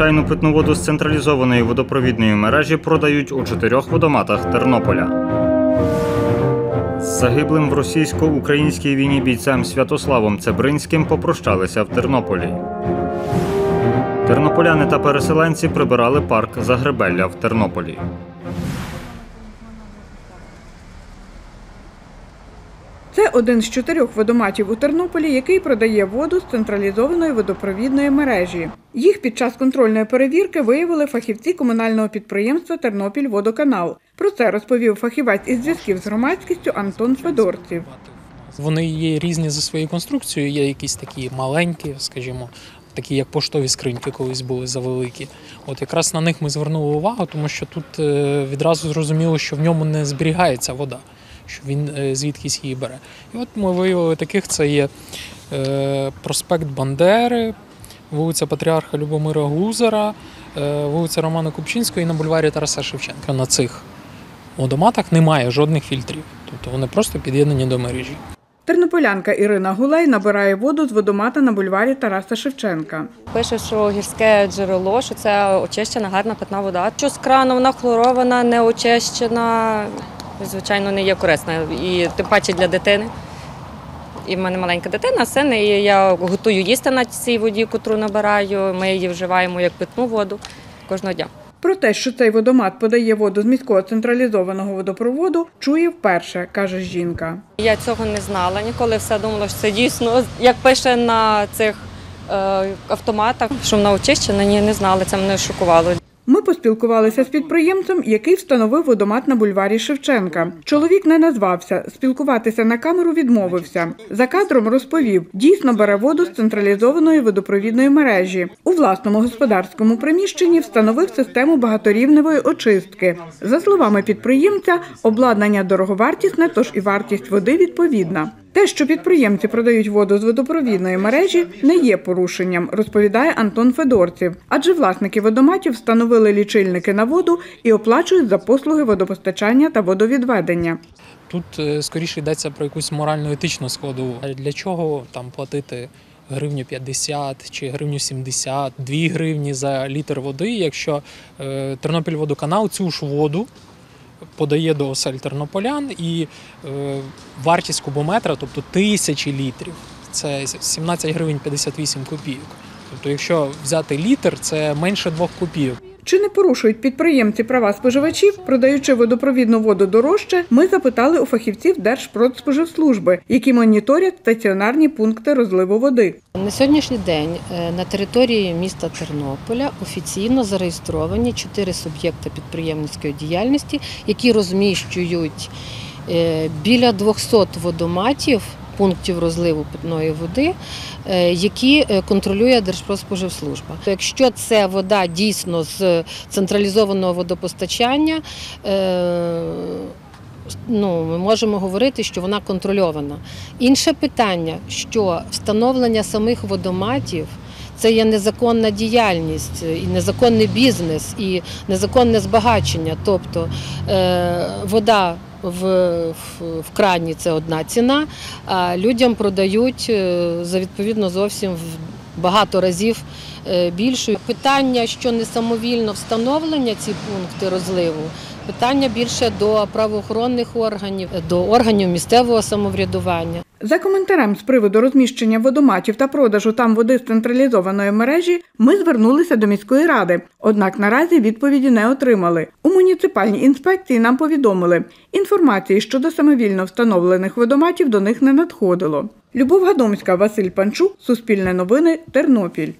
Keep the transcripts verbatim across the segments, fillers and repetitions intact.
Звичайну питну воду з централізованої водопровідної мережі продають у чотирьох водоматах Тернополя. З загиблим в російсько-українській війні бійцем Святославом Цебринським попрощалися в Тернополі. Тернополяни та переселенці прибирали парк Загребелля в Тернополі. Це один з чотирьох водоматів у Тернополі, який продає воду з централізованої водопровідної мережі. Їх під час контрольної перевірки виявили фахівці комунального підприємства «Тернопільводоканал». Про це розповів фахівець із зв'язків з громадськістю Антон Федорців. Вони є різні за своєю конструкцією, є якісь такі маленькі, скажімо, такі як поштові скриньки колись були завеликі. От якраз на них ми звернули увагу, тому що тут відразу зрозуміло, що в ньому не зберігається вода, що він звідкись її бере. І от ми виявили таких, це є проспект Бандери, вулиця Патріарха Любомира Гузара, вулиця Романа Купчинського і на бульварі Тараса Шевченка. На цих водоматах немає жодних фільтрів, тобто вони просто під'єднані до мережі. Тернополянка Ірина Гулей набирає воду з водомата на бульварі Тараса Шевченка. Пише, що гірське джерело, що це очищена, гарна питна вода. Що з крану вона хлорована, не очищена, звичайно, не є корисна. І тим паче для дитини. І в мене маленька дитина, син, і я готую їсти на цій воді, котру набираю. Ми її вживаємо як питну воду кожного дня. Про те, що цей водомат подає воду з міського централізованого водопроводу, чує вперше, каже жінка. Я цього не знала ніколи, все думала, що це дійсно, як пише на цих е, автоматах, що вона очищена, ні, не знала, це мене шокувало. Ми поспілкувалися з підприємцем, який встановив водомат на бульварі Шевченка. Чоловік не назвався, спілкуватися на камеру відмовився. За кадром розповів, дійсно бере воду з централізованої водопровідної мережі. У власному господарському приміщенні встановив систему багаторівневої очистки. За словами підприємця, обладнання дороговартісне, тож і вартість води відповідна. Те, що підприємці продають воду з водопровідної мережі, не є порушенням, розповідає Антон Федорців. Адже власники водоматів встановили лічильники на воду і оплачують за послуги водопостачання та водовідведення. Тут скоріше йдеться про якусь морально-етичну складову. Для чого там платити гривню п'ятдесят чи гривню сімдесят, дві гривні за літр води, якщо е, Тернопільводоканал цю ж воду подає до осель тернополян, і е, вартість кубометра, тобто тисячі літрів, це сімнадцять гривень п'ятдесят вісім копійок. Тобто якщо взяти літр, це менше двох копійок. Чи не порушують підприємці права споживачів, продаючи водопровідну воду дорожче, ми запитали у фахівців Держпродспоживслужби, які моніторять стаціонарні пункти розливу води. На сьогоднішній день на території міста Тернополя офіційно зареєстровані чотири суб'єкти підприємницької діяльності, які розміщують біля двохсот водоматів, пунктів розливу питної води, які контролює Держпродспоживслужба. Якщо це вода дійсно з централізованого водопостачання, ну, ми можемо говорити, що вона контрольована. Інше питання, що встановлення самих водоматів – це є незаконна діяльність, і незаконний бізнес, і незаконне збагачення. Тобто вода В, в, в крані це одна ціна, а людям продають за відповідно зовсім в багато разів більшу. Питання, що не самовільно встановлення ці пункти розливу, питання більше до правоохоронних органів, до органів місцевого самоврядування. За коментарем з приводу розміщення водоматів та продажу там води з централізованої мережі ми звернулися до міської ради, однак наразі відповіді не отримали. У муніципальній інспекції нам повідомили, інформації щодо самовільно встановлених водоматів до них не надходило. Любов Гадомська, Василь Панчук, Суспільне новини, Тернопіль.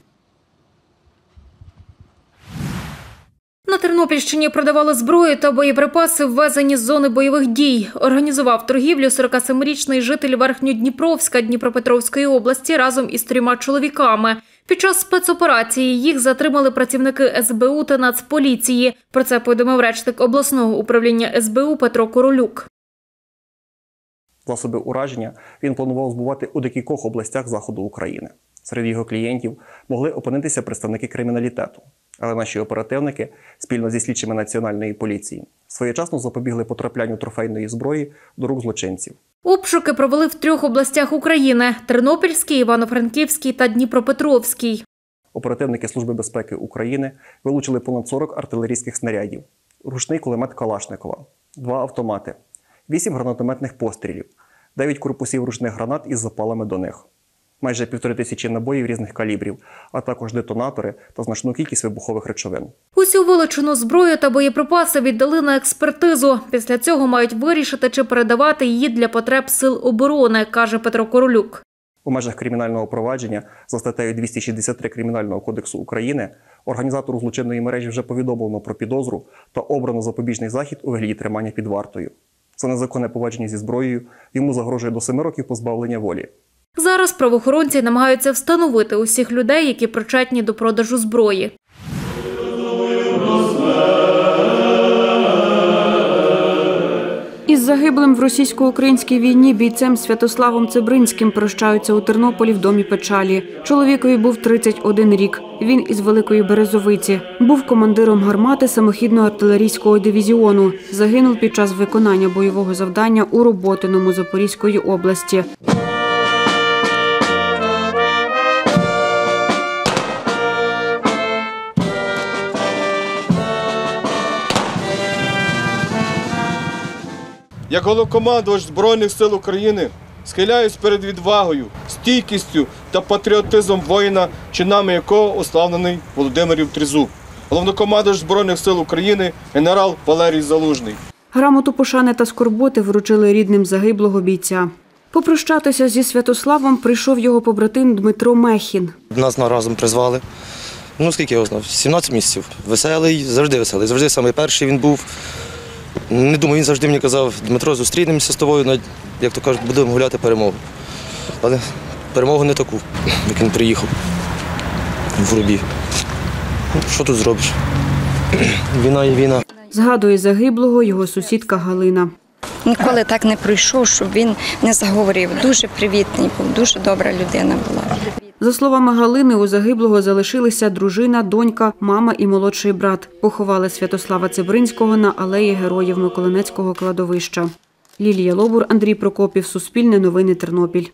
На Тернопільщині продавали зброю та боєприпаси, ввезені з зони бойових дій. Організував торгівлю сорокасемирічний житель Верхньодніпровська Дніпропетровської області разом із трьома чоловіками. Під час спецоперації їх затримали працівники ес бе у та Нацполіції. Про це повідомив речник обласного управління ес бе у Петро Королюк. Засоби ураження він планував збувати у декількох областях заходу України. Серед його клієнтів могли опинитися представники криміналітету. Але наші оперативники спільно зі слідчими Національної поліції своєчасно запобігли потраплянню трофейної зброї до рук злочинців. Обшуки провели в трьох областях України – Тернопільській, Івано-Франківській та Дніпропетровській. Оперативники Служби безпеки України вилучили понад сорок артилерійських снарядів, ручний кулемет Калашникова, два автомати, вісім гранатометних пострілів, дев'ять корпусів ручних гранат із запалами до них, майже півтори тисячі набоїв різних калібрів, а також детонатори та значну кількість вибухових речовин. Усю вилучену зброю та боєприпаси віддали на експертизу. Після цього мають вирішити, чи передавати її для потреб сил оборони, каже Петро Королюк. У межах кримінального провадження за статтею двісті шістдесят три Кримінального кодексу України організатору злочинної мережі вже повідомлено про підозру та обрано запобіжний захід у вигляді тримання під вартою. За незаконне поводження зі зброєю йому загрожує до семи років позбавлення волі. Зараз правоохоронці намагаються встановити усіх людей, які причетні до продажу зброї. Із загиблим в російсько-українській війні бійцем Святославом Цебринським прощаються у Тернополі в домі печалі. Чоловікові був тридцять один рік. Він із Великої Березовиці. Був командиром гармати самохідного артилерійського дивізіону. Загинув під час виконання бойового завдання у Роботиному Запорізької області. Як головнокомандувач Збройних сил України схиляюсь перед відвагою, стійкістю та патріотизмом воїна, чинами якого уславлений Володимирів Тризуб. Головнокомандувач Збройних сил України генерал Валерій Залужний. Грамоту пошани та скорботи вручили рідним загиблого бійця. Попрощатися зі Святославом прийшов його побратим Дмитро Мехін. Нас разом призвали. Ну, скільки я його знав? сімнадцять місяців. Веселий, завжди веселий. Завжди саме перший він був. Не думаю, він завжди мені казав: Дмитро, зустрінемося з тобою, як то кажуть, будемо гуляти перемогу. Але перемогу не таку, як він приїхав в Рубі. Ну, що тут зробиш? Війна і війна. Згадує загиблого його сусідка Галина. Ніколи так не пройшов, щоб він не заговорив. Дуже привітний був, дуже добра людина була. За словами Галини, у загиблого залишилися дружина, донька, мама і молодший брат. Поховали Святослава Цебринського на алеї Героїв Миколинецького кладовища. Лілія Лобур, Андрій Прокопів, Суспільне новини, Тернопіль.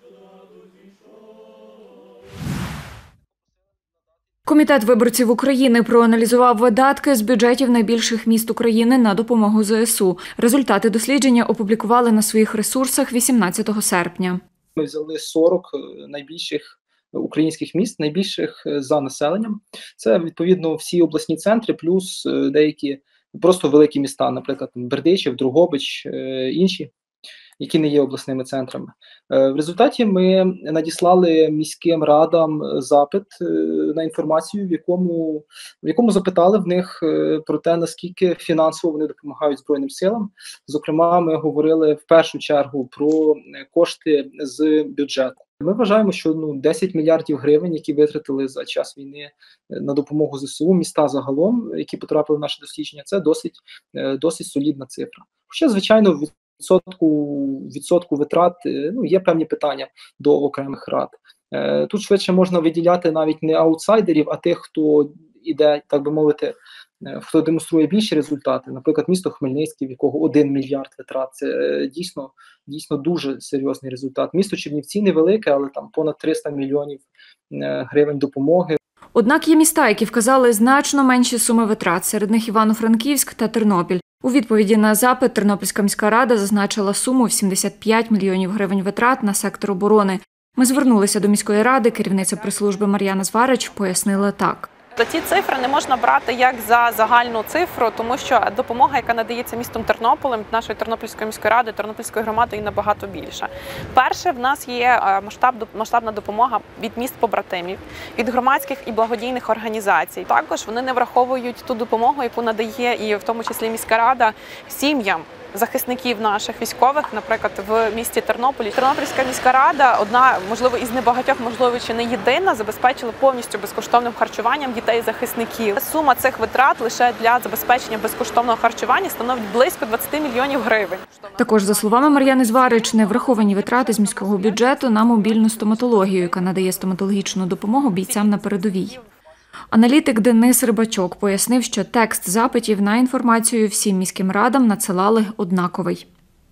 Комітет виборців України проаналізував видатки з бюджетів найбільших міст України на допомогу зе ес у. Результати дослідження опублікували на своїх ресурсах вісімнадцятого серпня. Ми взяли сорок найбільших українських міст, найбільших за населенням. Це, відповідно, всі обласні центри, плюс деякі просто великі міста, наприклад, Бердичів, Дрогобич, інші, які не є обласними центрами. В результаті ми надіслали міським радам запит на інформацію, в якому, в якому запитали в них про те, наскільки фінансово вони допомагають Збройним силам. Зокрема, ми говорили в першу чергу про кошти з бюджету. Ми вважаємо, що ну, десять мільярдів гривень, які витратили за час війни на допомогу зе ес у, міста загалом, які потрапили в наше дослідження, це досить, досить солідна цифра. Хоча, звичайно, в відсотку, відсотку витрат ну, є певні питання до окремих рад. Тут швидше можна виділяти навіть не аутсайдерів, а тих, хто іде, так би мовити, хто демонструє більші результати. Наприклад, місто Хмельницький, в якого один мільярд витрат. Це дійсно, дійсно дуже серйозний результат. Місто Чернівці невелике, але там понад триста мільйонів гривень допомоги. Однак є міста, які вказали значно менші суми витрат. Серед них Івано-Франківськ та Тернопіль. У відповіді на запит Тернопільська міська рада зазначила суму в сімдесят п'ять мільйонів гривень витрат на сектор оборони. Ми звернулися до міської ради, керівниця прес-служби Мар'яна Зварич пояснила так. То ці цифри не можна брати як за загальну цифру, тому що допомога, яка надається містом Тернополем, нашої Тернопільської міської ради, Тернопільської громади, і набагато більша. Перше, в нас є масштаб, масштабна допомога від міст побратимів, від громадських і благодійних організацій. Також вони не враховують ту допомогу, яку надає і в тому числі міська рада сім'ям захисників наших військових, наприклад, в місті Тернополі. Тернопільська міська рада, одна, можливо, із небагатьох, можливо, чи не єдина, забезпечила повністю безкоштовним харчуванням дітей-захисників. Сума цих витрат лише для забезпечення безкоштовного харчування становить близько двадцять мільйонів гривень. Також, за словами Мар'яни Зварич, не враховані витрати з міського бюджету на мобільну стоматологію, яка надає стоматологічну допомогу бійцям на передовій. Аналітик Денис Рибачок пояснив, що текст запитів на інформацію всім міським радам надсилали однаковий.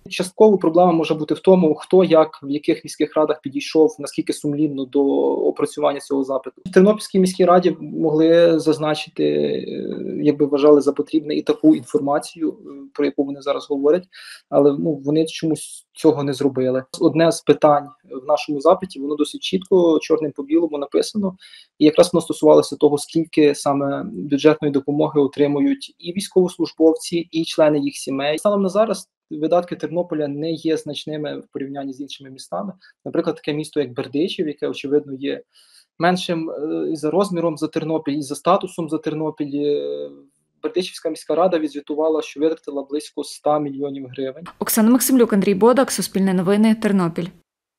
Частково проблема може бути в тому, хто як в яких міських радах підійшов, наскільки сумлінно до опрацювання цього запиту. В Тернопільській міській раді могли зазначити, якби вважали за потрібне, і таку інформацію, про яку вони зараз говорять, але ну, вони чомусь цього не зробили. Одне з питань в нашому запиті, воно досить чітко, чорним по білому написано, і якраз воно стосувалося того, скільки саме бюджетної допомоги отримують і військовослужбовці, і члени їх сімей. Станом на зараз видатки Тернополя не є значними в порівнянні з іншими містами. Наприклад, таке місто, як Бердичів, яке, очевидно, є меншим і за розміром за Тернопіль, і за статусом за Тернопіль. Бердичівська міська рада відзвітувала, що витратила близько ста мільйонів гривень. Оксана Максимлюк, Андрій Бодак, Суспільне новини, Тернопіль.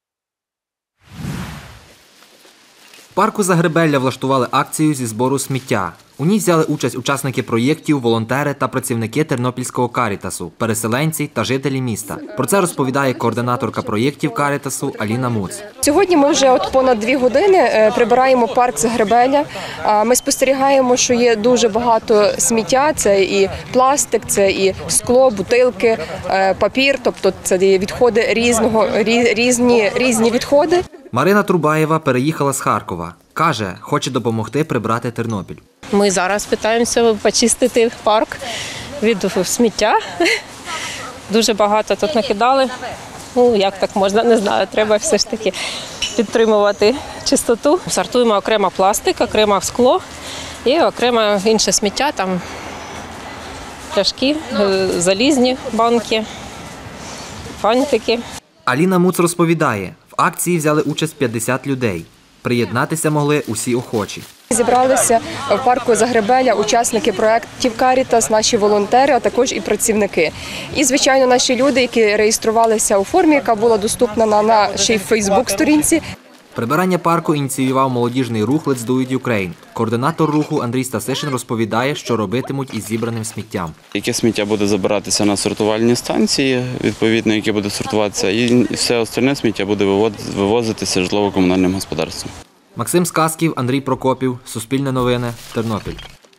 В парку Загребелля влаштували акцію зі збору сміття. У ній взяли участь учасники проєктів, волонтери та працівники Тернопільського Карітасу, переселенці та жителі міста. Про це розповідає координаторка проєктів Карітасу Аліна Муц. Сьогодні ми вже от понад дві години прибираємо парк Загребелля. Ми спостерігаємо, що є дуже багато сміття. Це і пластик, це і скло, бутилки, папір. Тобто це відходи різного, різні, різні відходи. Марина Трубаєва переїхала з Харкова. Каже, хоче допомогти прибрати Тернопіль. Ми зараз питаємося почистити парк від сміття. Дуже багато тут накидали. Ну, як так можна, не знаю. Треба все ж таки підтримувати чистоту. Сортуємо окремо пластик, окремо скло і окремо інше сміття, там пляшки, залізні банки, фантики. Аліна Муц розповідає, в акції взяли участь п'ятдесят людей. Приєднатися могли усі охочі. Зібралися в парку Загребелля учасники проєктів Карітас, наші волонтери, а також і працівники. І, звичайно, наші люди, які реєструвалися у формі, яка була доступна на нашій Фейсбук-сторінці. Прибирання парку ініціював молодіжний рух Let's Do It Ukraine. Координатор руху Андрій Стасишин розповідає, що робитимуть із зібраним сміттям. Яке сміття буде забиратися на сортувальні станції, відповідно, яке буде сортуватися, і все остальне сміття буде вивозитися житлово-комунальним господарством. Максим Сказків, Андрій Прокопів, Суспільне новини, Тернопіль.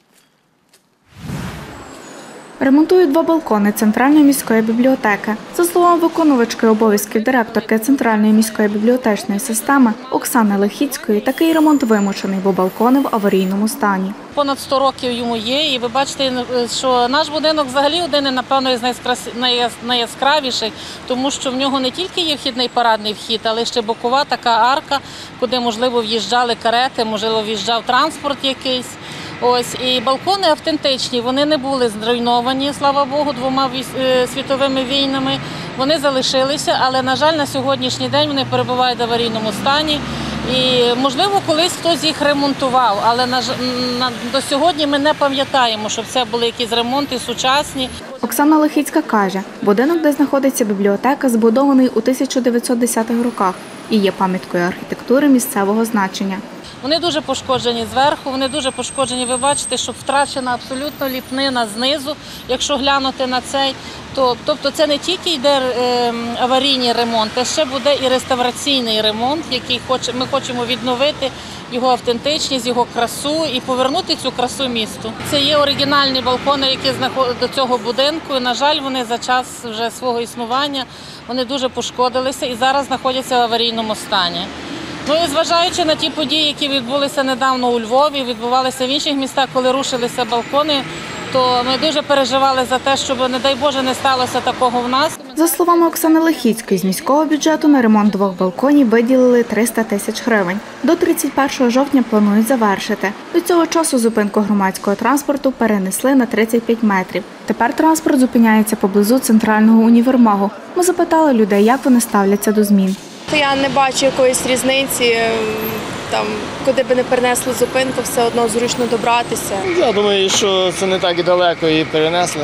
Ремонтують два балкони Центральної міської бібліотеки. За словами виконувачки обов'язків директорки Центральної міської бібліотечної системи Оксани Лихіцької, такий ремонт вимушений, бо балкони в аварійному стані. Понад сто років йому є, і ви бачите, що наш будинок взагалі один, напевно, із найяскравіших, тому що в нього не тільки є вхідний парадний вхід, але ще бокова така арка, куди, можливо, в'їжджали карети, можливо, в'їжджав транспорт якийсь. Ось, і балкони автентичні, вони не були зруйновані, слава Богу, двома світовими війнами. Вони залишилися, але, на жаль, на сьогоднішній день вони перебувають в аварійному стані. І, можливо, колись хтось їх ремонтував, але на, на, до сьогодні ми не пам'ятаємо, щоб це були якісь ремонти сучасні. Оксана Лихіцька каже, будинок, де знаходиться бібліотека, збудований у тисяча дев'ятсот десятих роках і є пам'яткою архітектури місцевого значення. Вони дуже пошкоджені зверху, вони дуже пошкоджені, ви бачите, що втрачена абсолютно ліпнина знизу, якщо глянути на цей. То, тобто це не тільки йде е, аварійний ремонт, а ще буде і реставраційний ремонт, який хоче, ми хочемо відновити його автентичність, його красу і повернути цю красу місту. Це є оригінальні балкони, які знаходяться до цього будинку, і, на жаль, вони за час вже свого існування вони дуже пошкодилися і зараз знаходяться в аварійному стані. Ну і зважаючи на ті події, які відбулися недавно у Львові, відбувалися в інших містах, коли рушилися балкони, то ми дуже переживали за те, щоб, не дай Боже, не сталося такого в нас. За словами Оксани Лихіцької, з міського бюджету на ремонт двох балконів виділили триста тисяч гривень. До тридцять першого жовтня планують завершити. До цього часу зупинку громадського транспорту перенесли на тридцять п'ять метрів. Тепер транспорт зупиняється поблизу центрального універмагу. Ми запитали людей, як вони ставляться до змін. Я не бачу якоїсь різниці, там, куди би не перенесли зупинку, все одно зручно добратися. Я думаю, що це не так і далеко її перенесли.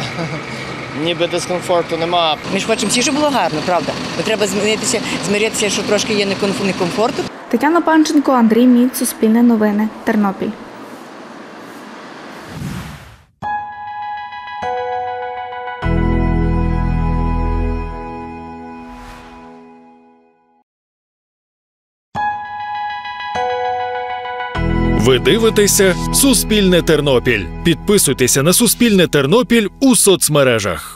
Ніби дискомфорту нема. Ми ж хочемо всі, щоб було гарно, правда? Бо треба змиритися, змиритися, що трошки є некомфорту. Тетяна Панченко, Андрій Міц, Суспільне новини, Тернопіль. Ви дивитеся «Суспільне Тернопіль». Підписуйтеся на «Суспільне Тернопіль» у соцмережах.